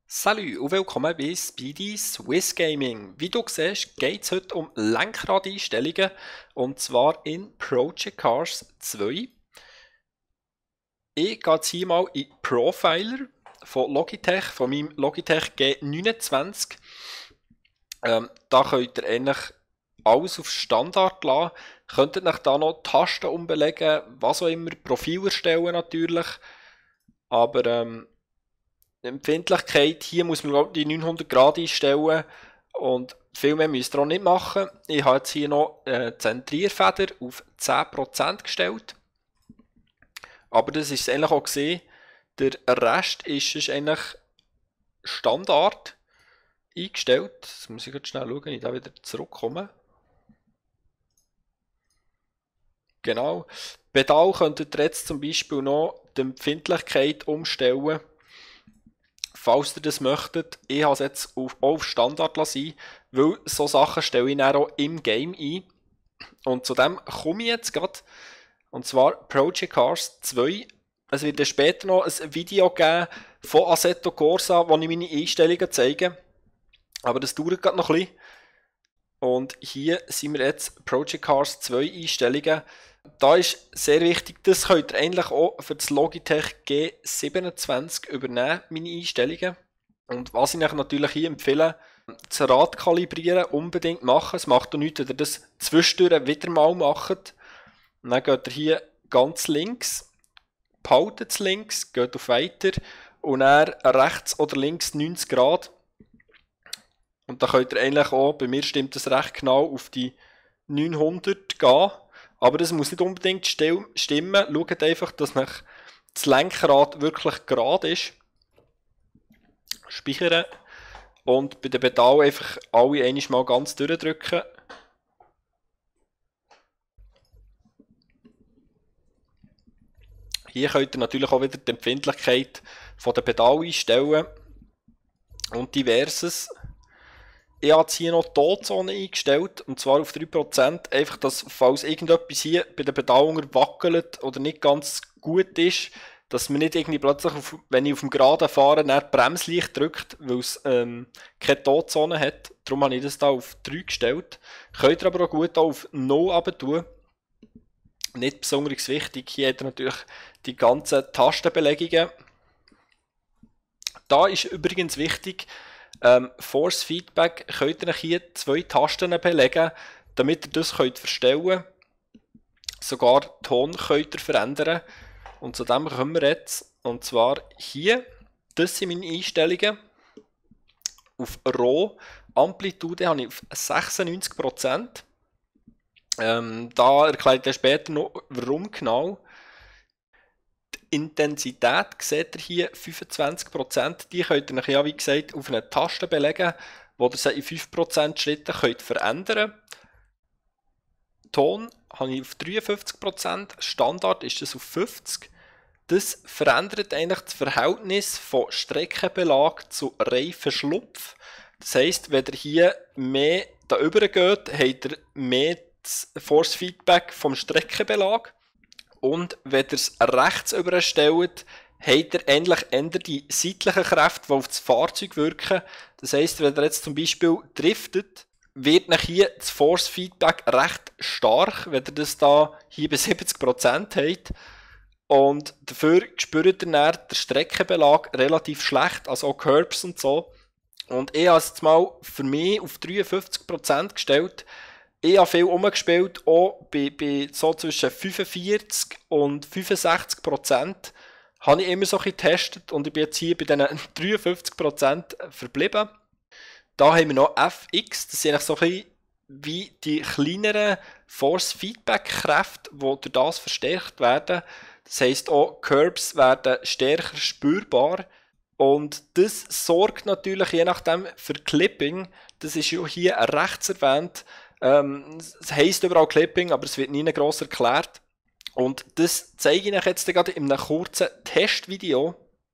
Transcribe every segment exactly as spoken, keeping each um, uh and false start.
Salut und willkommen bei Speedy Swiss Gaming. Wie du siehst, geht es heute um Lenkradeinstellungen und zwar in Project Cars zwei. Ich gehe jetzt hier mal in Profiler von Logitech, von meinem Logitech G neunundzwanzig. Ähm, da könnt ihr eigentlich alles auf Standard lassen. Könntet euch da noch Tasten umbelegen, was auch immer, Profil erstellen natürlich. Aber ähm, die Empfindlichkeit, hier muss man glaub, die neunhundert Grad einstellen und viel mehr müsst ihr auch nicht machen. Ich habe jetzt hier noch äh, Zentrierfeder auf zehn Prozent gestellt. Aber das ist es eigentlich auch gesehen. Der Rest ist, ist eigentlich Standard eingestellt. Jetzt muss ich jetzt schnell schauen, ich da wieder zurückkomme. Genau. Pedal könntet ihr jetzt zum Beispiel noch die Empfindlichkeit umstellen. Falls ihr das möchtet, ich habe es jetzt auf, auf Standard lassen, weil so Sachen stelle ich dann auch im Game ein. Und zu dem komme ich jetzt gerade. Und zwar Project Cars zwei. Es wird dann später noch ein Video geben von Assetto Corsa, wo ich meine Einstellungen zeige. Aber das dauert gerade noch ein bisschen. Und hier sind wir jetzt Project Cars zwei Einstellungen. Da ist sehr wichtig, das könnt ihr eigentlich auch für das Logitech G siebenundzwanzig übernehmen, meine Einstellungen. Und was ich euch natürlich hier empfehle, das Rad kalibrieren, unbedingt machen. Es macht auch nichts, wenn ihr das zwischendurch wieder mal macht. Und dann geht ihr hier ganz links, behaltet es links, geht auf Weiter und dann rechts oder links neunzig Grad. Und da könnt ihr eigentlich auch, bei mir stimmt das recht genau, auf die neunhundert gehen. Aber das muss nicht unbedingt stimmen. Schaut einfach, dass nach das Lenkrad wirklich gerade ist. Speichern. Und bei den Pedalen einfach alle einmal mal ganz durchdrücken. Hier könnt ihr natürlich auch wieder die Empfindlichkeit von der Pedale einstellen. Und diverses. Ich habe jetzt hier noch die Todzone eingestellt, und zwar auf drei Prozent, einfach, dass falls irgendetwas hier bei den Pedalen wackelt oder nicht ganz gut ist, dass man nicht irgendwie plötzlich, auf, wenn ich auf dem Geraden fahre, dann die Bremslicht drückt, weil es ähm, keine Todzone hat. Darum habe ich das hier auf drei gestellt. Könnt ihr aber auch gut auf null runter tun. Nicht besonders wichtig, hier hat ihr natürlich die ganzen Tastenbelegungen. Da ist übrigens wichtig, Ähm, Force Feedback könnt ihr hier zwei Tasten belegen, damit ihr das könnt verstellen könnt. Sogar den Ton könnt ihr verändern. Und zu dem kommen wir jetzt. Und zwar hier, das sind meine Einstellungen. Auf Roh, Amplitude habe ich auf sechsundneunzig Prozent. Ähm, da erkläre ich später noch, warum genau. Intensität seht ihr hier fünfundzwanzig Prozent. Die könnt ihr ja, wie gesagt, auf eine Taste belegen, wo ihr sie in fünf Prozent Schritten könnt verändern könnt. Ton habe ich auf dreiundfünfzig Prozent, Standard ist das auf fünfzig Prozent. Das verändert eigentlich das Verhältnis von Streckenbelag zu Reifenschlupf. Das heisst, wenn ihr hier mehr da rüber geht, habt ihr mehr das Force Feedback vom Streckenbelag. Und wenn ihr es rechts überstellt, habt ihr endlich eher die seitlichen Kräfte, die auf das Fahrzeug wirken. Das heisst, wenn ihr jetzt zum Beispiel driftet, wird nach hier das Force Feedback recht stark, wenn ihr das da hier bei siebzig Prozent habt. Und dafür spürt ihr dann den Streckenbelag relativ schlecht, also auch Curbs und so. Und ich habe es jetzt mal für mich auf dreiundfünfzig Prozent gestellt. Ich habe viel umgespielt, auch bei, bei so zwischen fünfundvierzig und fünfundsechzig Prozent habe ich immer so ein bisschen getestet und ich bin jetzt hier bei diesen dreiundfünfzig Prozent verblieben. Da haben wir noch F X, das sind so ein bisschen wie die kleineren Force-Feedback-Kräfte, die durch das verstärkt werden. Das heisst auch, Curbs werden stärker spürbar und das sorgt natürlich je nachdem für Clipping. Das ist ja hier rechts erwähnt. Ähm, es heisst überall Clipping, aber es wird nie gross erklärt. Und das zeige ich euch jetzt gerade in einem kurzen Testvideo.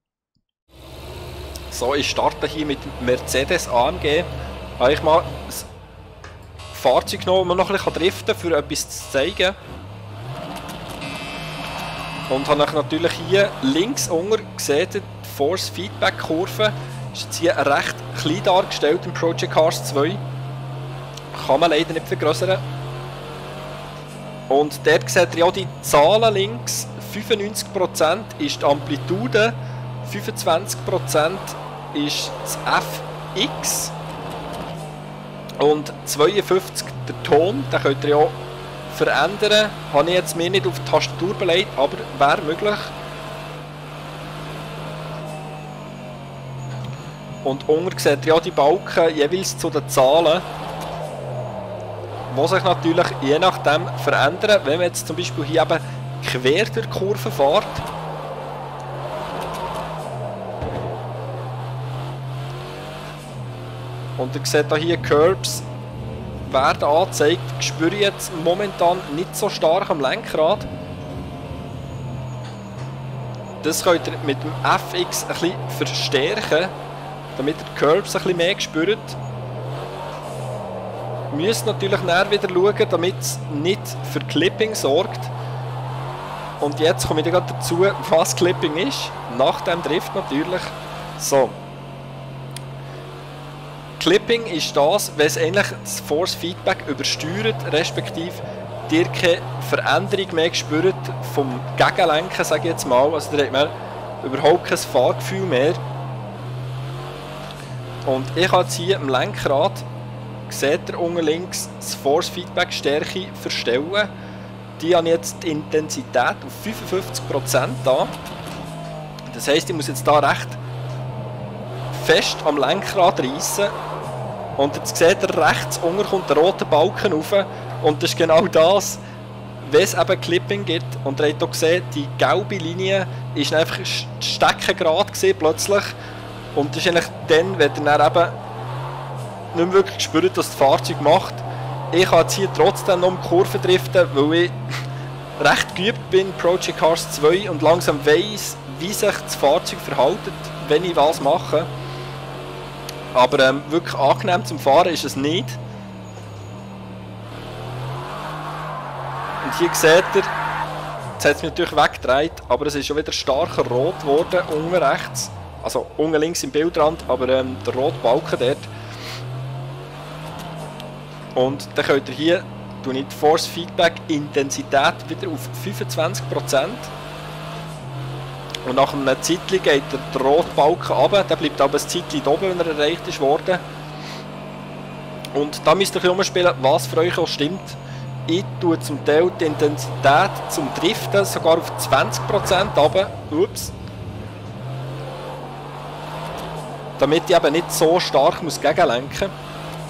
So, ich starte hier mit Mercedes A M G. Habe ich mal das Fahrzeug genommen, um noch ein bisschen driften kann, für etwas zu zeigen. Und habe euch natürlich hier links unten gesehen, die Force Feedback Kurve Ist jetzt hier recht klein dargestellt im Project Cars zwei. Kann man leider nicht vergrößern. Und dort seht ihr ja die Zahlen links. fünfundneunzig Prozent ist die Amplitude, fünfundzwanzig Prozent ist das F X und zweiundfünfzig Prozent der Ton. Den könnt ihr ja verändern. Habe ich jetzt mir nicht auf die Tastatur belegt, aber wäre möglich. Und unten seht ihr ja die Balken jeweils zu den Zahlen, die sich natürlich je nachdem verändern. Wenn man jetzt zum Beispiel hier eben quer durch die Kurve fährt, und ihr seht hier Curbs werden angezeigt, ich spüre jetzt momentan nicht so stark am Lenkrad. Das könnt ihr mit dem F X ein bisschen verstärken, damit ihr die Curbs ein bisschen mehr spürt. Ihr müsst natürlich näher wieder schauen, damit es nicht für Clipping sorgt. Und jetzt komme ich gerade dazu, was Clipping ist. Nach dem Drift natürlich. So. Clipping ist das, wenn es eigentlich das Force Feedback übersteuert, respektive dir keine Veränderung mehr spürt vom Gegenlenken, sage ich jetzt mal. Also da hat man überhaupt kein Fahrgefühl mehr. Und ich habe jetzt hier am Lenkrad, seht ihr unten links, das Force Feedback Stärke verstellen. Die habe ich jetzt die Intensität auf fünfundfünfzig Prozent da. Das heisst, ich muss jetzt da recht fest am Lenkrad reissen. Und jetzt seht ihr, rechts unten kommt der rote Balken rauf. Und das ist genau das, wenn es eben Clipping gibt. Und ihr habt hier gesehen, die gelbe Linie ist einfach steckengerade gewesen, plötzlich. Und das ist eigentlich dann, wenn ihr dann eben nicht mehr wirklich spürt, was das Fahrzeug macht. Ich kann jetzt hier trotzdem noch um die Kurve driften, weil ich recht geübt bin in Project Cars zwei und langsam weiss, wie sich das Fahrzeug verhält, wenn ich was mache. Aber ähm, wirklich angenehm zum Fahren ist es nicht. Und hier seht ihr, jetzt hat es mich natürlich weggedreht, aber es ist schon wieder starker rot geworden, unten rechts. Also unten links im Bildrand, aber ähm, der rote Balken dort. Und dann könnt ihr hier die Force Feedback Intensität wieder auf fünfundzwanzig Prozent. Und nach einem Zeitchen geht der rote Balken runter, der bleibt aber ein Zeitchen oben, wenn er erreicht ist worden. Und da müsst ihr ein bisschen umspielen, was für euch auch stimmt. Ich tue zum Teil die Intensität zum Driften sogar auf zwanzig Prozent runter. Ups. Damit ich eben nicht so stark muss gegenlenken muss.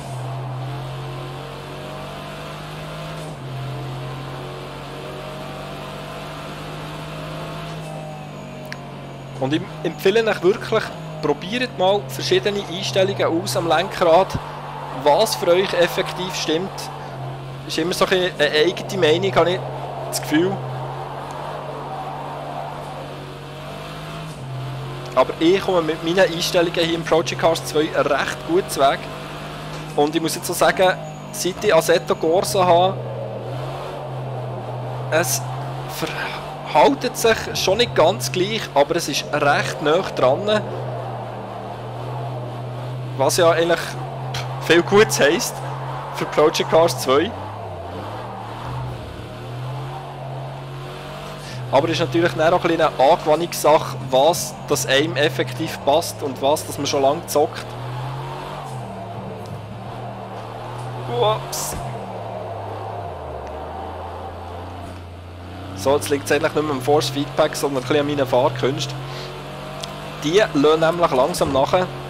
Und ich empfehle euch wirklich, probiert mal verschiedene Einstellungen aus am Lenkrad, was für euch effektiv stimmt. Das ist immer so eine eigene Meinung, habe ich das Gefühl. Aber ich komme mit meinen Einstellungen hier im Project Cars zwei recht gut zu Weg. Und ich muss jetzt so sagen, seit ich Assetto Corsa habe, es verhält sich schon nicht ganz gleich, aber es ist recht nah dran. Was ja eigentlich viel Gutes heisst für Project Cars zwei. Aber es ist natürlich auch ein eine Angewöhnungssache, was das einem effektiv passt und was das man schon lange zockt. Ups. So, jetzt liegt es eigentlich nicht mehr am Force Feedback, sondern ein bisschen an meinen Fahrkünsten. Die lassen nämlich langsam nach.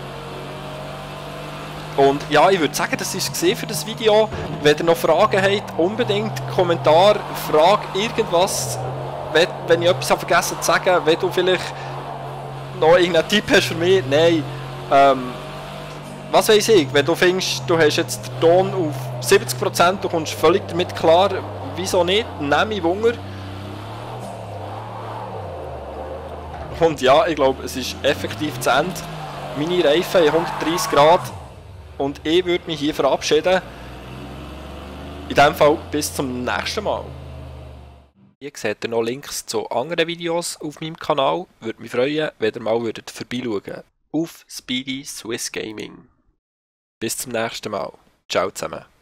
Und ja, ich würde sagen, das war es für das Video. Wenn ihr noch Fragen habt, unbedingt Kommentar, Frage, irgendwas. Wenn ich etwas vergessen zu sagen, wenn du vielleicht noch irgendeinen Tipp hast für mich, nein. Ähm, was weiß ich, wenn du findest, du hast jetzt den Ton auf siebzig Prozent, du kommst völlig damit klar, wieso nicht, nehme ich Wunder. Und ja, ich glaube, es ist effektiv zu Ende. Meine Reifen haben hundertdreissig Grad und ich würde mich hier verabschieden. In diesem Fall bis zum nächsten Mal. Hier seht ihr noch Links zu anderen Videos auf meinem Kanal. Würde mich freuen, wenn ihr mal vorbeischauen würdet. auf Speedy Swiss Gaming. Bis zum nächsten Mal. Ciao zusammen.